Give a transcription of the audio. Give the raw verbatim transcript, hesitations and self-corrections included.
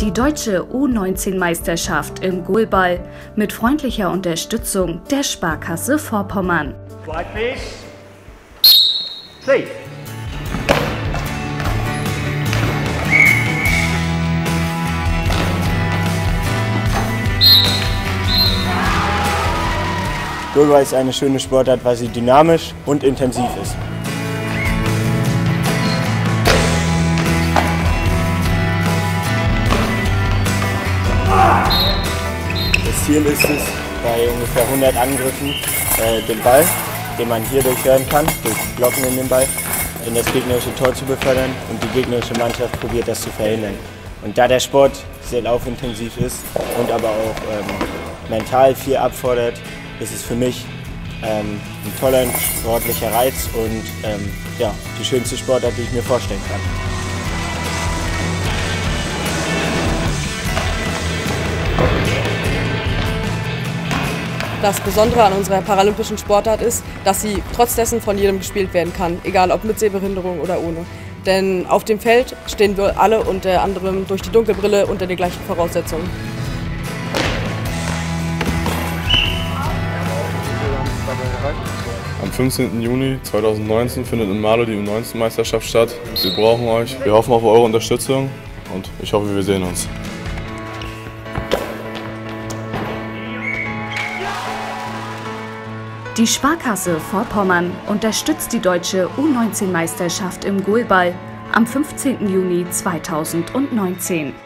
Die deutsche U neunzehn Meisterschaft im Goalball mit freundlicher Unterstützung der Sparkasse Vorpommern. Slide please. Safe. Goalball ist eine schöne Sportart, weil sie dynamisch und intensiv ist. Das Ziel ist es, bei ungefähr hundert Angriffen äh, den Ball, den man hier durchhören kann, durch Blocken in den Ball, in das gegnerische Tor zu befördern, und die gegnerische Mannschaft probiert das zu verhindern. Und da der Sport sehr laufintensiv ist und aber auch ähm, mental viel abfordert, ist es für mich ähm, ein toller sportlicher Reiz und ähm, ja, die schönste Sportart, die ich mir vorstellen kann. Das Besondere an unserer paralympischen Sportart ist, dass sie trotz dessen von jedem gespielt werden kann, egal ob mit Sehbehinderung oder ohne. Denn auf dem Feld stehen wir alle unter anderem durch die Dunkelbrille unter den gleichen Voraussetzungen. Am fünfzehnten Juni zweitausendneunzehn findet in Marlow die U neunzehn Meisterschaft statt. Wir brauchen euch. Wir hoffen auf eure Unterstützung und ich hoffe, wir sehen uns. Die Sparkasse Vorpommern unterstützt die deutsche U neunzehn Meisterschaft im Goalball am fünfzehnten Juni zweitausendneunzehn.